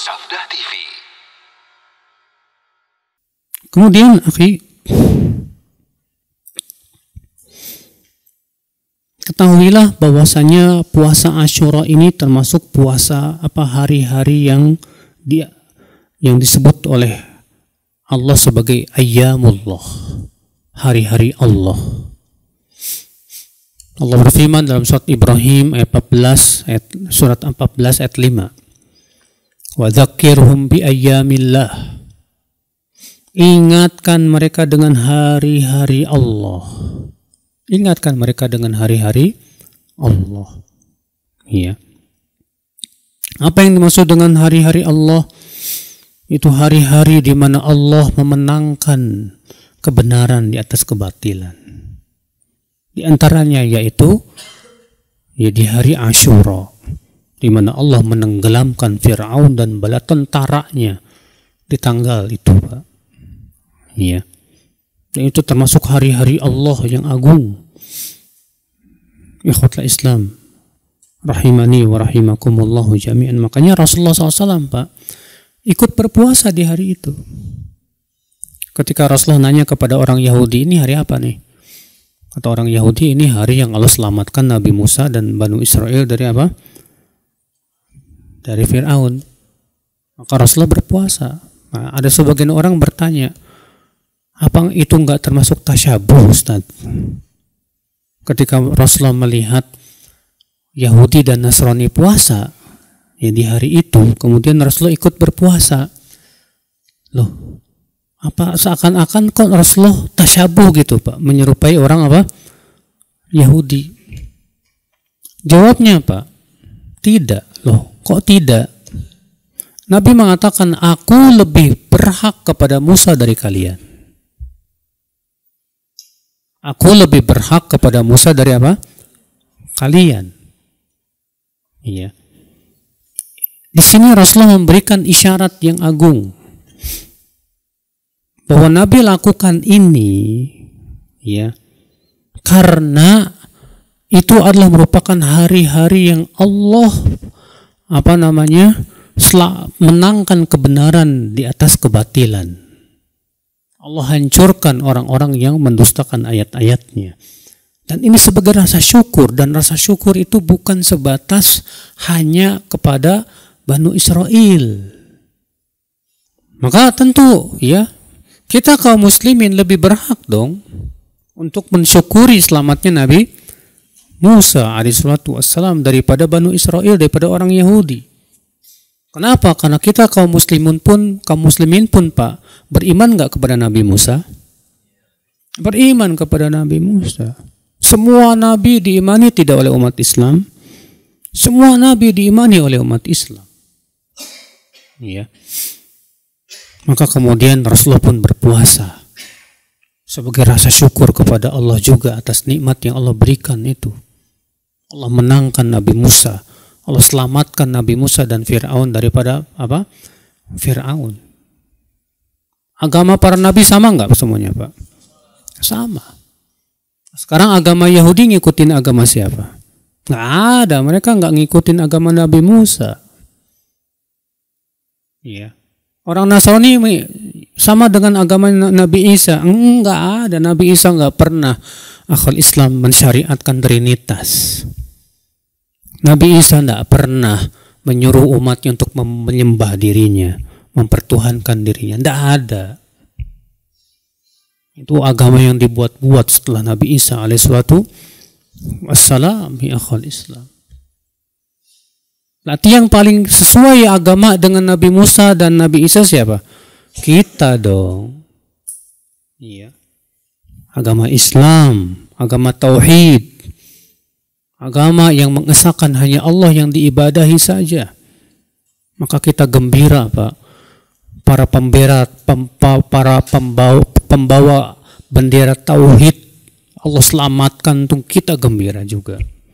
Safdah TV. Kemudian, akhi, ketahuilah bahwasanya puasa Asyura ini termasuk puasa hari-hari yang disebut oleh Allah sebagai ayyamullah, hari-hari Allah. Allah berfirman dalam surat Ibrahim ayat 14, surat 14 ayat 5. Wa dzakirhum bi ayyamillah. Ingatkan mereka dengan hari-hari Allah. Ingatkan mereka dengan hari-hari Allah. Iya. Apa yang dimaksud dengan hari-hari Allah? Itu hari-hari di mana Allah memenangkan kebenaran di atas kebatilan. Di antaranya yaitu di hari Asyura, di mana Allah menenggelamkan Fir'aun dan bala tentaranya di tanggal itu, Pak. Iya. Dan itu termasuk hari-hari Allah yang agung. Ikhwatul Islam, rahimani wa rahimakumullahu jami'an. Makanya Rasulullah SAW, Pak, ikut berpuasa di hari itu. Ketika Rasulullah nanya kepada orang Yahudi, ini hari apa nih? Kata orang Yahudi, ini hari yang Allah selamatkan Nabi Musa dan Banu Israel dari apa? Dari Fir'aun. Maka Rasulullah berpuasa. Nah, ada sebagian orang bertanya, apa itu enggak termasuk tasyabuh, Ustaz? Ketika Rasulullah melihat Yahudi dan Nasrani puasa di hari itu, kemudian Rasulullah ikut berpuasa. Loh, apa seakan-akan kok Rasulullah tasyabuh gitu, Pak, menyerupai orang apa? Yahudi. Jawabnya, Pak, tidak. Loh, kok tidak? Nabi mengatakan, aku lebih berhak kepada Musa dari kalian. Aku lebih berhak kepada Musa dari apa? Kalian. Iya. Di sini Rasulullah memberikan isyarat yang agung bahwa Nabi lakukan ini, ya, karena itu adalah merupakan hari-hari yang Allah menangkan kebenaran di atas kebatilan. Allah hancurkan orang-orang yang mendustakan ayat-ayatnya. Dan ini sebagai rasa syukur, dan rasa syukur itu bukan sebatas hanya kepada Banu Israel. Maka tentu ya, kita kaum muslimin lebih berhak dong untuk mensyukuri selamatnya Nabi Musa alaihissalam daripada Banu Israel, daripada orang Yahudi. Kenapa? Karena kita kaum muslimin pun, Pak, beriman nggak kepada Nabi Musa? Beriman kepada Nabi Musa. Semua nabi diimani tidak oleh umat Islam. Semua nabi diimani oleh umat Islam. Iya. Maka kemudian Rasulullah pun berpuasa sebagai rasa syukur kepada Allah juga atas nikmat yang Allah berikan itu. Allah menangkan Nabi Musa. Allah selamatkan Nabi Musa dan Fir'aun daripada apa? Fir'aun. Agama para nabi sama nggak semuanya, Pak? Sama. Sekarang agama Yahudi ngikutin agama siapa? Nggak ada. Mereka nggak ngikutin agama Nabi Musa. Iya. Orang Nasrani sama dengan agama Nabi Isa. Enggak ada. Nabi Isa nggak pernah akal Islam mensyariatkan Trinitas. Nabi Isa tidak pernah menyuruh umatnya untuk menyembah dirinya, mempertuhankan dirinya. Tidak ada. Itu agama yang dibuat-buat setelah Nabi Isa alaihissalatu wassalam, ya akhal Islam. Berarti yang paling sesuai agama dengan Nabi Musa dan Nabi Isa siapa? Kita dong. Iya. Agama Islam, agama Tauhid. Agama yang mengesahkan hanya Allah yang diibadahi saja. Maka kita gembira, Pak. Para pembawa bendera tauhid Allah selamatkan, untuk kita gembira juga.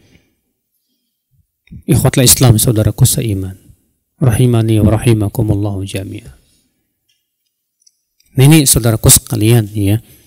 Ikhwatul Islam, saudaraku seiman, rahimani wa rahimakumullahu jami'an. Ini saudaraku sekalian, ya.